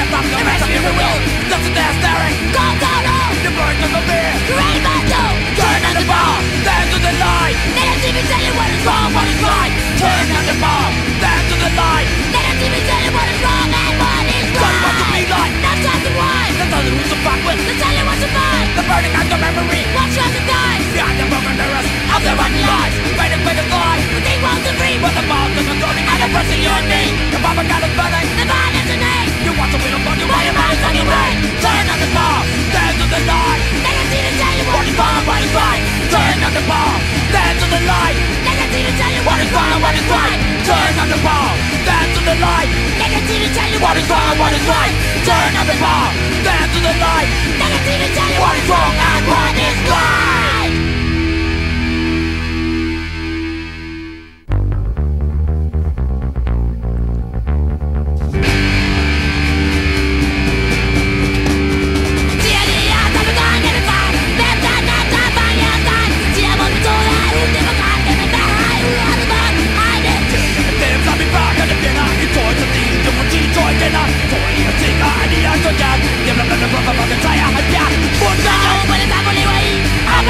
stop the rest of your will. Just a there staring. Go down home. The burden of the beer. Ready by you. Turn on the bar. Stand to the light. Let us see me tell you what is wrong, what is right. Turn on the bar. Stand to the light. Let us see me tell you what is wrong and what is right. Tell you what to be like. Not just the why. Let's tell you who's the backwards. Let's tell you what's the mind. The burning of the memory. What's yours to die. Behind the broken mirrors of the rotten lies. Faded by the fly. The thing wants to free. But the mouth of the clothing and the pressing you and me. The propaganda burning. The violence in name. You want to wheel upon you while your mind's on your way. Turn on the bar. Stand to the light. Let us see to tell you what is wrong and what is right. Turn on the bar. Stand to the light. Let us see to tell you what is wrong and what is right. Turn on the bar. Stand to the light. Let us see to tell you what is wrong and what is right. Turn on the bar. Stand to the light. Let us see to tell you what is wrong and what is right. I'm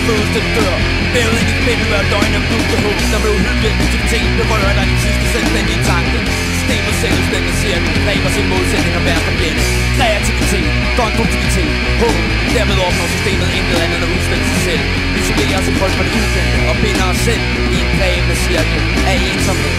fødes til dør. Bævet ind i spænden hver døgn af blod og håb. Der blev hyggeligt aktivitet, berører dig din sidste selvstændige tanke. Systemet selvstændig cirkel, dræber sin modsætning og værst blænde. Kreativitet, konstruktivitet, håb. Dermed opnår systemet intet andet end at udstille sig selv. Isolerer os i frygt for det ukendte og binder os selv i en dræbende cirkel af ensomhed.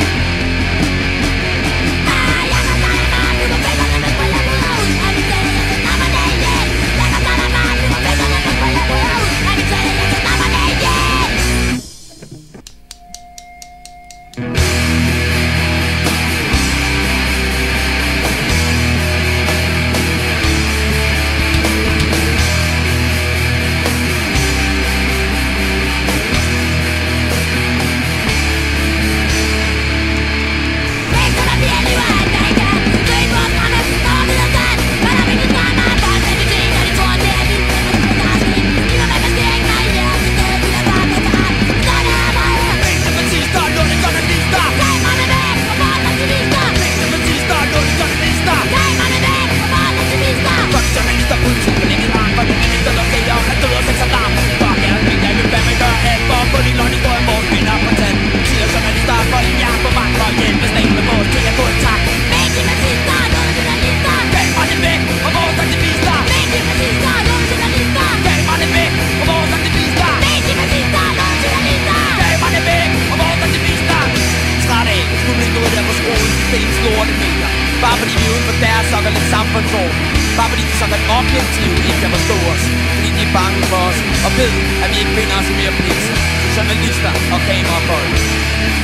Bare fordi vi er uden for deres såkaldt samfundsform. Bare fordi de såkaldt objektive ikke kan forstå os. Fordi de er bange for os og ved, at vi ikke finder os i mere pisse. Journalister og kamerafolk.